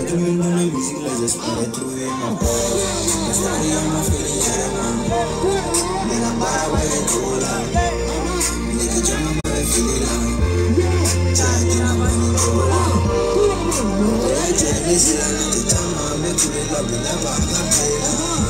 dreaming on the music, let's just spread through it, my boy. The story of my feeling, yeah, man. Man, I'm bad, way too loud. Nigga, jump on my feeling loud. Charge in my money, too loud. Oh, I tell you, listen, I'm not the time, I'm not too love, never, I'm not